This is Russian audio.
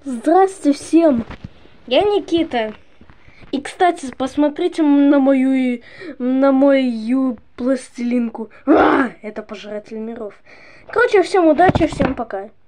Здрасте всем! Я Никита. И, кстати, посмотрите на мою пластилинку. Это Пожиратель миров. Короче, всем удачи, всем пока.